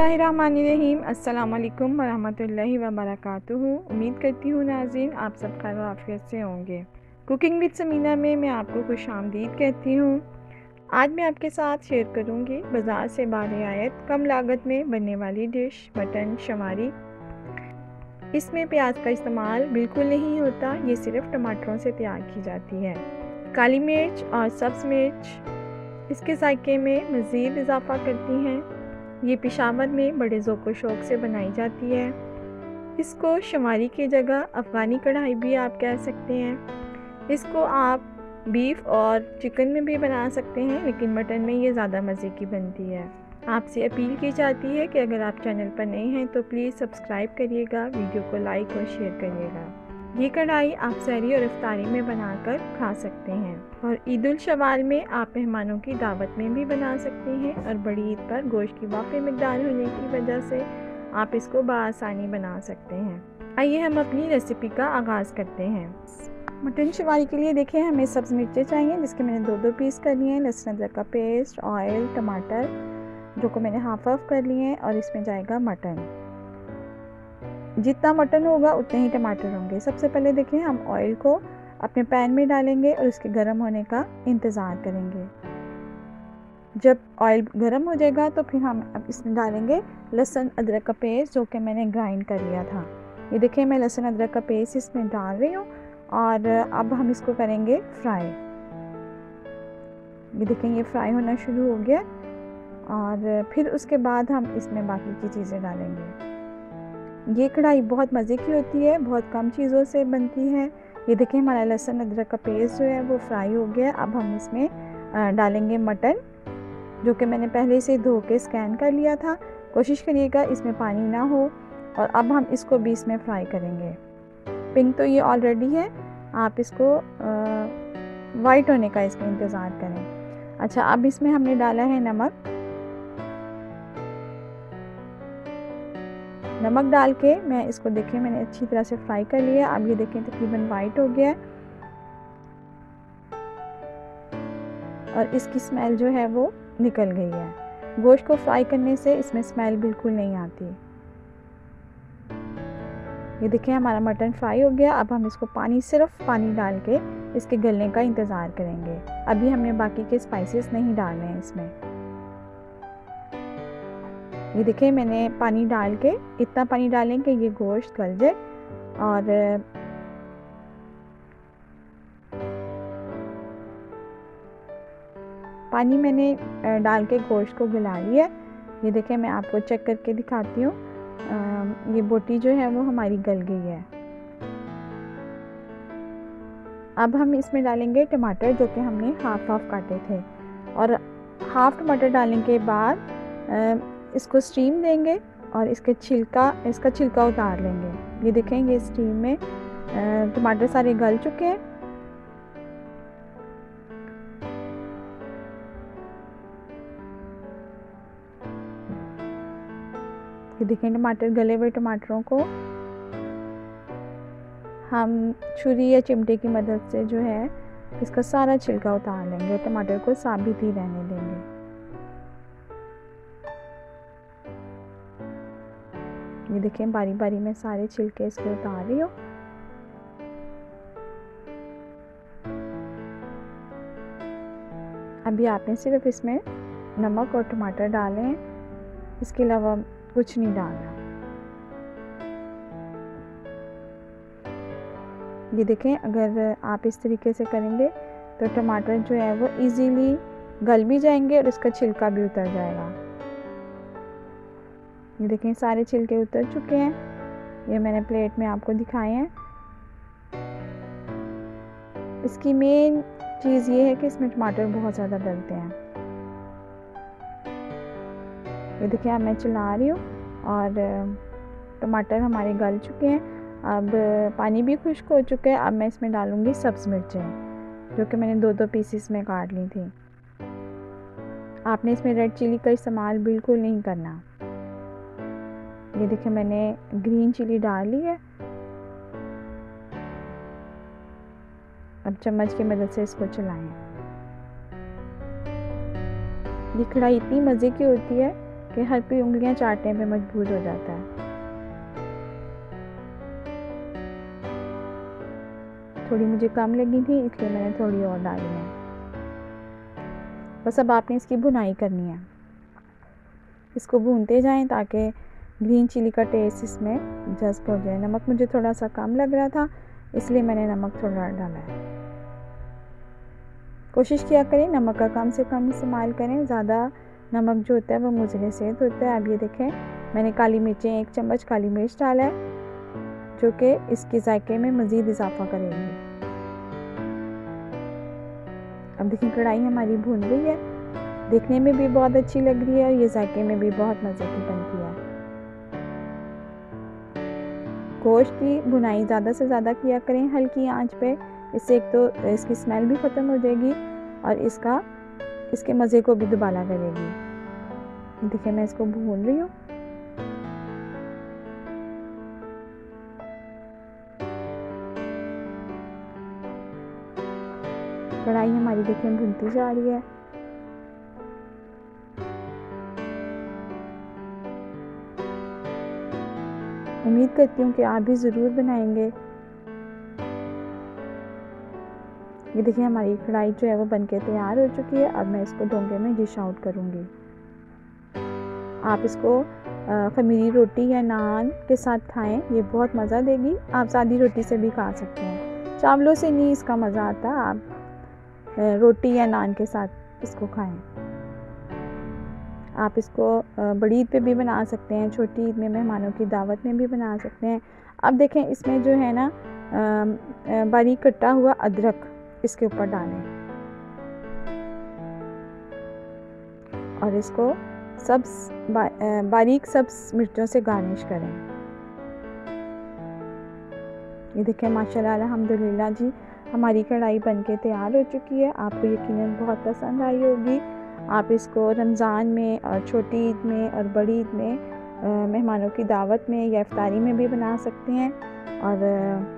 बिस्मिल्लाहिर्रहमानिर्रहीम। अस्सलाम वालेकुम वरहमतुल्लाहि वबरकातुहू। उम्मीद करती हूँ नाज़रीन आप सब खैर आफियत से होंगे। कुकिंग विद समीना में मैं आपको खुशामदीद कहती हूँ। आज मैं आपके साथ शेयर करूँगी बाज़ार से बारियात कम लागत में बनने वाली डिश मटन शमारी। इसमें प्याज का इस्तेमाल बिल्कुल नहीं होता, ये सिर्फ टमाटरों से तैयार की जाती है। काली मिर्च और सब्ज़ मिर्च इसके जायके में मज़ीद इजाफ़ा करती हैं। ये पेशावर में बड़े ज़ौक़ व शौक़ से बनाई जाती है। इसको शमारी की जगह अफ़गानी कढ़ाई भी आप कह सकते हैं। इसको आप बीफ और चिकन में भी बना सकते हैं, लेकिन मटन में ये ज़्यादा मज़े की बनती है। आपसे अपील की जाती है कि अगर आप चैनल पर नए हैं तो प्लीज़ सब्सक्राइब करिएगा, वीडियो को लाइक और शेयर करिएगा। ये कढ़ाई आप सहरी और इफ्तारी में बनाकर खा सकते हैं और ईद उल शवाल में आप मेहमानों की दावत में भी बना सकते हैं। और बड़ी ईद पर गोश्त की वाफ़ी मकदार होने की वजह से आप इसको बआसानी बना सकते हैं। आइए हम अपनी रेसिपी का आगाज़ करते हैं। मटन शवारी के लिए देखिए हमें सब्ज़ मिर्चें चाहिए, जिसके मैंने 2-2 पीस कर लिए हैं। लहसुन अदरक का पेस्ट, ऑयल, टमाटर जो को मैंने हाफ कर लिए हैं, और इसमें जाएगा मटन। जितना मटन होगा उतने ही टमाटर होंगे। सबसे पहले देखिए हम ऑयल को अपने पैन में डालेंगे और उसके गर्म होने का इंतज़ार करेंगे। जब ऑयल गर्म हो जाएगा तो फिर हम अब इसमें डालेंगे लहसुन अदरक का पेस्ट जो कि मैंने ग्राइंड कर लिया था। ये देखिए मैं लहसुन अदरक का पेस्ट इसमें डाल रही हूँ और अब हम इसको करेंगे फ्राई। ये देखें ये फ्राई होना शुरू हो गया और फिर उसके बाद हम इसमें बाकी की चीज़ें डालेंगे। ये कढ़ाई बहुत मज़े की होती है, बहुत कम चीज़ों से बनती है। ये देखिए हमारा लहसुन अदरक का पेस्ट जो है वो फ्राई हो गया। अब हम इसमें डालेंगे मटन जो कि मैंने पहले से धो के स्कैन कर लिया था। कोशिश करिएगा इसमें पानी ना हो। और अब हम इसको भी इसमें फ्राई करेंगे। पिंक तो ये ऑलरेडी है, आप इसको वाइट होने का इसमें इंतज़ार करें। अच्छा, अब इसमें हमने डाला है नमक डाल के मैं इसको देखिए मैंने अच्छी तरह से फ्राई कर लिया। अब ये देखें तकरीबन वाइट हो गया है और इसकी स्मेल जो है वो निकल गई है। गोश्त को फ्राई करने से इसमें स्मेल बिल्कुल नहीं आती। ये देखिए हमारा मटन फ्राई हो गया। अब हम इसको सिर्फ पानी डाल के इसके गलने का इंतज़ार करेंगे। अभी हमने बाकी के स्पाइसेस नहीं डालने हैं इसमें। ये देखिए मैंने पानी डाल के इतना पानी डालें कि ये गोश्त गल जाए। और पानी मैंने डाल के गोश्त को गला लिया। ये देखिए मैं आपको चेक करके दिखाती हूँ। ये बोटी जो है वो हमारी गल गई है। अब हम इसमें डालेंगे टमाटर जो कि हमने हाफ काटे थे। और हाफ टमाटर डालने के बाद इसको स्टीम देंगे और इसका छिलका उतार लेंगे। ये देखें ये स्टीम में टमाटर सारे गल चुके हैं। ये देखें टमाटर गले हुए टमाटरों को हम छुरी या चिमटे की मदद से जो है इसका सारा छिलका उतार लेंगे। टमाटर को साबित ही रहने देंगे। ये देखें बारी बारी में सारे छिलके इसके उतार रही हूँ। अभी आपने सिर्फ इसमें नमक और टमाटर डाले हैं, इसके अलावा कुछ नहीं डालना। ये देखें अगर आप इस तरीके से करेंगे तो टमाटर जो है वो इजीली गल भी जाएंगे और इसका छिलका भी उतर जाएगा। ये देखें सारे छिलके उतर चुके हैं। ये मैंने प्लेट में आपको दिखाए हैं। इसकी मेन चीज़ ये है कि इसमें टमाटर बहुत ज़्यादा डलते हैं। ये देखिए अब मैं चला रही हूँ और टमाटर हमारे गल चुके हैं। अब पानी भी खुश्क हो चुका है। अब मैं इसमें डालूँगी सब्ज़ मिर्चें जो कि मैंने 2-2 पीसेस में काट ली थी। आपने इसमें रेड चिली का इस्तेमाल बिल्कुल नहीं करना। ये देखिए मैंने ग्रीन चिली डाल ली है। अब चम्मच की मदद से इसको चलाएं। ये कढ़ाई इतनी मज़े की होती है कि हर कोई उंगलियां चाटने पे मजबूर हो जाता है। थोड़ी मुझे कम लगी थी इसलिए मैंने थोड़ी और डाली है। बस अब आपने इसकी भुनाई करनी है। इसको भूनते जाएं ताकि ग्रीन चिली का टेस्ट इसमें जज्ब हो जाए। नमक मुझे थोड़ा सा कम लग रहा था इसलिए मैंने नमक थोड़ा डाला है। कोशिश किया करें नमक का कम से कम इस्तेमाल करें। ज़्यादा नमक जो होता है वो मुज़र सेहत होता है। अब ये देखें मैंने काली मिर्चें 1 चम्मच काली मिर्च डाला है जो कि इसके जायके में मज़ीद इजाफा करेंगे। अब देखिए कढ़ाई हमारी भून गई है, देखने में भी बहुत अच्छी लग रही है और ये जायके में भी बहुत मज़े की बनती है। गोश्त की भुनाई ज़्यादा से ज़्यादा किया करें हल्की आंच पे। इससे एक तो इसकी स्मेल भी ख़त्म हो जाएगी और इसके मज़े को भी दुबारा करेगी। देखिए मैं इसको भून रही हूँ। कढ़ाई हमारी देखिए भूनती जा रही है। उम्मीद करती हूँ कि आप भी ज़रूर बनाएंगे। ये देखिए हमारी कढ़ाई जो है वो बनके तैयार हो चुकी है। अब मैं इसको डोंगे में डिश आउट करूँगी। आप इसको खमीरी रोटी या नान के साथ खाएं, ये बहुत मज़ा देगी। आप सादी रोटी से भी खा सकते हैं, चावलों से नहीं इसका मज़ा आता। आप रोटी या नान के साथ इसको खाएं। आप इसको बड़ी ईद पे भी बना सकते हैं, छोटी ईद में मेहमानों की दावत में भी बना सकते हैं। अब देखें इसमें जो है ना बारीक कटा हुआ अदरक इसके ऊपर डालें और इसको बारीक सब्ज मिर्चों से गार्निश करें। ये देखें माशाल्लाह अल्हम्दुलिल्लाह जी हमारी कढ़ाई बनके तैयार हो चुकी है। आपको यकीनन बहुत पसंद आई होगी। आप इसको रमज़ान में और छोटी ईद में और बड़ी ईद में मेहमानों की दावत में या इफ्तारी में भी बना सकते हैं। और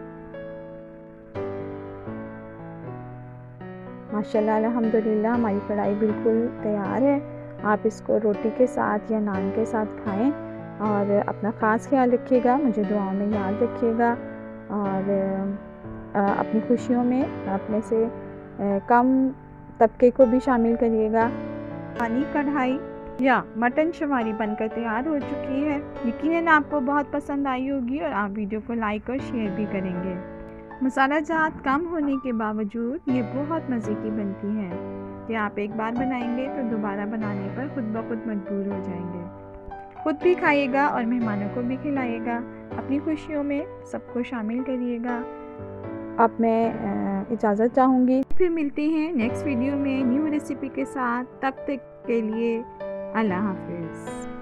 माशाल्लाह अल्हम्दुलिल्लाह हमारी कढ़ाई बिल्कुल तैयार है। आप इसको रोटी के साथ या नान के साथ खाएं और अपना ख़ास ख्याल रखिएगा। मुझे दुआओं में याद रखिएगा और अपनी खुशियों में अपने से कम तबके को भी शामिल करिएगा। पानी कढ़ाई या मटन शवारी बनकर तैयार हो चुकी है। यकीनन आपको बहुत पसंद आई होगी और आप वीडियो को लाइक और शेयर भी करेंगे। मसाला जात कम होने के बावजूद ये बहुत मज़े की बनती है कि आप एक बार बनाएंगे तो दोबारा बनाने पर खुद ब खुद मजबूर हो जाएंगे। खुद भी खाइएगा और मेहमानों को भी खिलाइएगा। अपनी खुशियों में सबको शामिल करिएगा। अब मैं इजाज़त चाहूँगी, फिर मिलते हैं नेक्स्ट वीडियो में न्यू रेसिपी के साथ। तब तक के लिए अल्लाह हाफिज़।